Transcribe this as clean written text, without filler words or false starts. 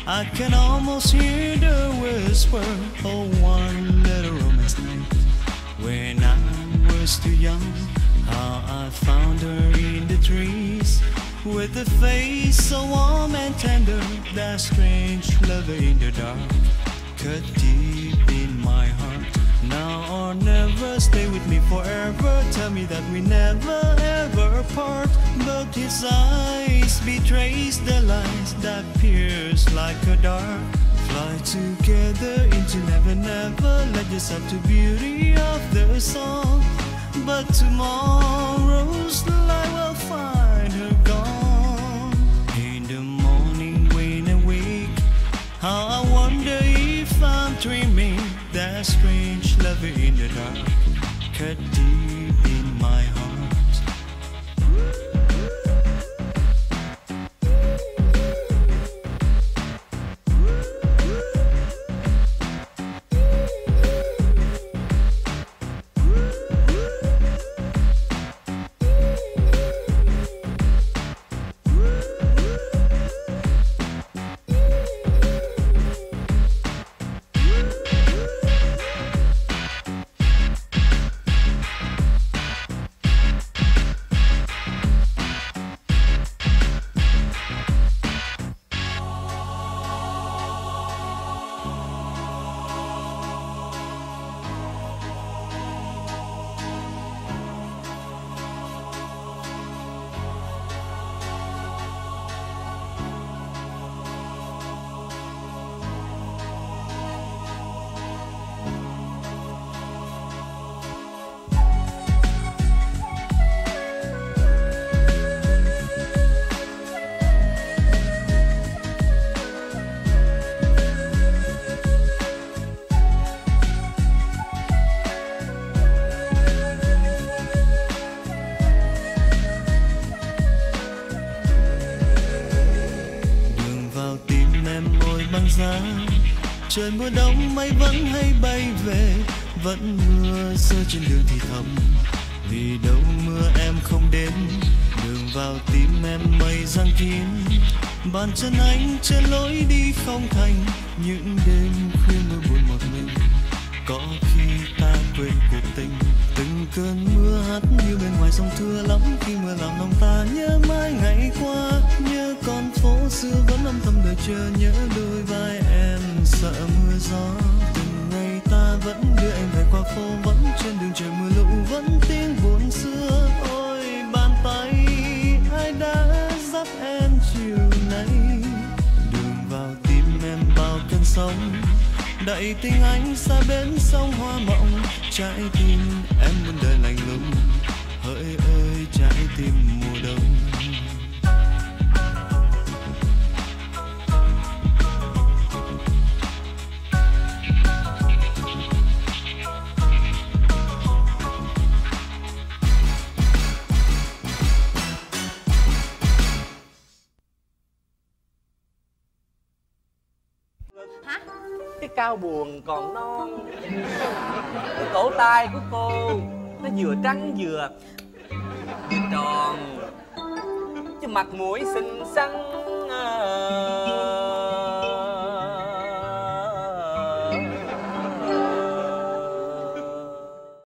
I can almost hear the whisper of one little romance night when I was too young. How I found her in the trees with a face so warm and tender, that strange lover in the dark cut deep in my heart. Now or never, stay with me forever. Tell me that we never ever part. But his eyes betrays the lies that pierce like a dart. Fly together into never, never. Let yourself to beauty of the song. But tomorrow's light will find her gone. In the morning when I wake, how I wonder if I'm dreaming. That strange lover in the dark cut deep in my heart. Trời mùa đông mây vẫn hay bay về, vẫn mưa rơi trên đường thì thầm. Vì đâu mưa em không đến, đường vào tim em mây giăng kín. Bàn chân anh trên lối đi không thành, những đêm khuya mưa buồn một mình. Có khi ta quên cuộc tình, từng cơn mưa hắt như bên ngoài sông thưa lắm. Khi mưa làm lòng ta nhớ mãi ngày qua, nhớ con phố xưa vẫn âm thầm đợi chờ, nhớ đôi vai em sợ mưa gió. Từng ngày ta vẫn đưa em về qua phố, vẫn trên đường trời mưa lũ, vẫn tiếng buồn xưa. Ôi bàn tay ai đã dắt em chiều nay, đường vào tim em bao cơn sóng. Đậy tình anh xa bến sông hoa mộng, trái tim em muôn đời lạnh lùng. Hỡi ơi trái tim mùa đông. Hả? Cái cao buồn còn non, cái cổ tay của cô nó vừa trắng vừa tròn, chứ mặt mũi xinh xắn